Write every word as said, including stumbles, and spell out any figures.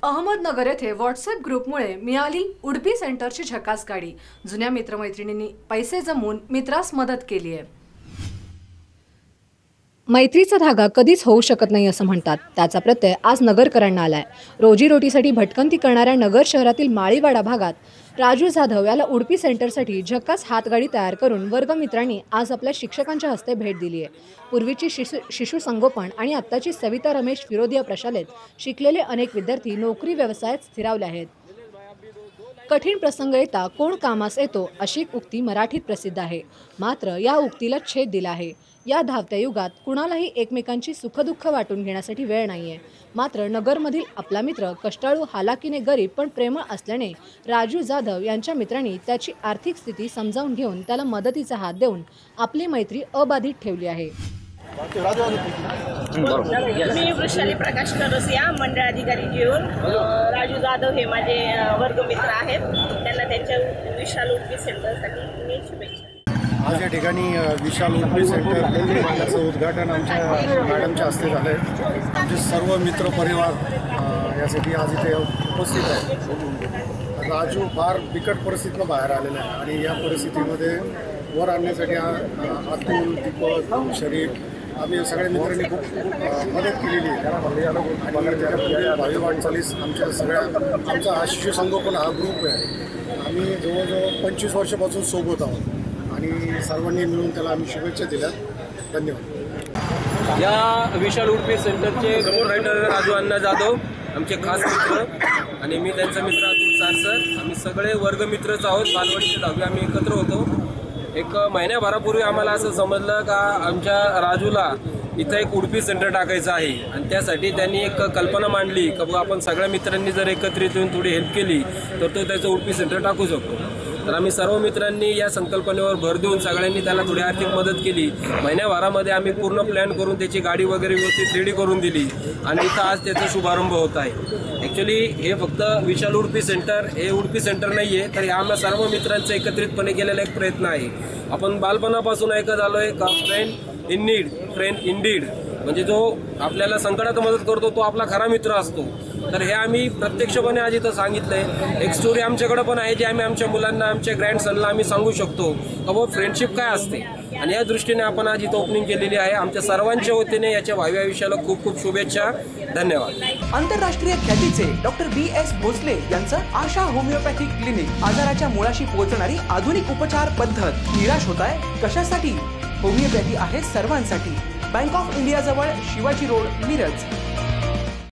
अहमदनगर येथे व्हॉट्सअप ग्रुपमुळे मिळाली उडपी सेंटरची झकास गाडी। जुन्या मित्रमैत्रिणींनी पैसे जमवून मित्रास मदत केली आहे। मैत्रीचा धागा कधीच होऊ शकत नाही असं म्हणतात, त्याचा प्रत्यय आज नगरकरांना आलाय। रोजीरोटीसाठी भटकंती करणाऱ्या नगर शहरातील माळीवाडा भागात राजू जाधव याला उडपी सेंटरसाठी झकास हातगाडी तयार करून वर्गमित्रांनी आज आपल्या शिक्षकांच्या हस्ते भेट दिली आहे। पूर्वीची शिशु शिशु संगोपन आणि आत्ताची सविता रमेश विरोधी प्रशालेत शिकलेले अनेक विद्यार्थी नोकरी व्यवसायात स्थिरावले आहेत। कठीण प्रसंग येता कोण कामास येतो अशी उक्ती मराठीत प्रसिद्ध आहे, मात्र या उक्तीला छेद दिला आहे। या धावत्या युगात कुणालाही एकमेकांची सुखदुःख वाटून घेण्यासाठी वेळ नाहीये। मात्र नगरमधील आपला मित्र कष्टाळू, हालाकीने गरीब पण प्रेमळ असल्याने राजू जाधव यांच्या मित्रांनी त्याची आर्थिक स्थिती समजावून घेऊन त्याला मदतीचा हात देऊन आपली मैत्री अबाधित ठेवली आहे। मी वृषाली प्रकाश करसिया मंडळ अधिकारी घेऊन राजू जाधव हे माझे वर्गमित्र आहेत, त्यांना त्यांच्या विशाल उडपी सेंटरसाठी मी शुभेच्छा। आज या ठिकाणी विशाल उडपी सेंटर याचं उद्घाटन आमच्या मॅडमच्या हस्ते झालं आहे। आमचे सर्व मित्र परिवार यासाठी आज इथे उपस्थित आहे। राजू फार बिकट परिस्थितीतून बाहेर आलेला आहे आणि या परिस्थितीमध्ये वर आणण्यासाठी अतुल, दीपक, शरीफ आम्ही सगळ्या मित्रांनी खूप खूप मदत केलेली आहे आणि त्याच्या पुढे भावी वाटचालीस आमच्या सगळ्या आमचा हा शिशु संगोपन हा ग्रुप आहे। आम्ही जवळजवळ पंचवीस वर्षापासून सोबत आहोत आणि सर्वांनी मिळून त्याला आम्ही शुभेच्छा दिल्या। धन्यवाद। या विशाल उडपी सेंटरचे प्रोप्रायटर राजू अण्णा जाधव आमचे खास मित्र आणि मी त्यांचा मित्र अतुल सारसर, आम्ही सगळे वर्गमित्रच आहोत। बालवाडीचे दहावी आम्ही एकत्र होतो। एक महिन्याभरापूर्वी आम्हाला असं समजलं का आमच्या राजूला इथं एक उडपी सेंटर टाकायचं आहे आणि त्यासाठी त्यांनी एक कल्पना मांडली की बाबा आपण सगळ्या मित्रांनी जर एकत्रित येऊन थोडी हेल्प केली तर तो त्याचं उडपी सेंटर टाकू शकतो। तर आम्ही सर्व मित्रांनी या संकल्पनेवर भर देऊन सगळ्यांनी त्याला थोडी आर्थिक मदत केली। महिन्याभरामध्ये आम्ही पूर्ण प्लॅन करून त्याची गाडी वगैरे व्यवस्थित रेडी करून दिली आणि इथं आज त्याचा शुभारंभ होत आहे। ॲक्च्युली हे फक्त विशाल उडपी सेंटर हे उडपी सेंटर नाही आहे, तर आम्हा सर्व मित्रांचा एकत्रितपणे केलेला एक प्रयत्न आहे। आपण बालपणापासून ऐकत आलो आहे का friend in need, friend in deed, म्हणजे जो आपल्याला संकटात मदत करतो तो आपला खरा मित्र असतो। तर हे आम्ही प्रत्यक्षपणे आज इथं सांगितलं आहे। एक स्टोरी आमच्याकडे पण आहे जी आम्ही आमच्या मुलांना, आमच्या ग्रँडसनला आम्ही सांगू शकतो का बाबा फ्रेंडशिप काय असते, आणि या दृष्टीने आपण आज इथं ओपनिंग केलेली आहे। आमच्या सर्वांच्या वतीने याच्या भावी आयुष्याला खूप खूप शुभेच्छा। धन्यवाद। आंतरराष्ट्रीय ख्यातीचे डॉक्टर बी एस भोसले यांचं आशा होमिओपॅथिक क्लिनिक, आजाराच्या मुळाशी पोहोचणारी आधुनिक उपचार पद्धत। निराश होताय कशासाठी? होमिओपॅथी आहे सर्वांसाठी। बँक ऑफ इंडिया जवळ शिवाजी रोड, मिरज।